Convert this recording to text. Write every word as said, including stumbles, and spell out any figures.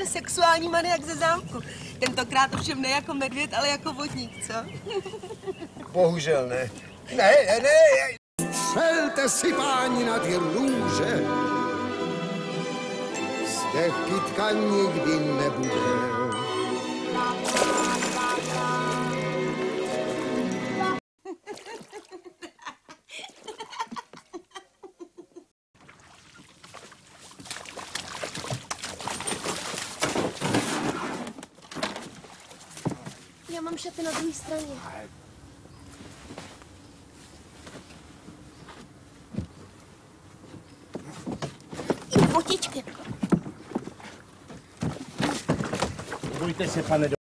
sexuální maniak ze zámku. Tentokrát ovšem ne jako medvěd, ale jako vodník, co? Bohužel ne. Ne, ne, ne. Střelte si, páni, na ty růže. Z těch kytka nikdy nebude. Já mám šaty na druhé straně. I fotičky. Nebojte se, pane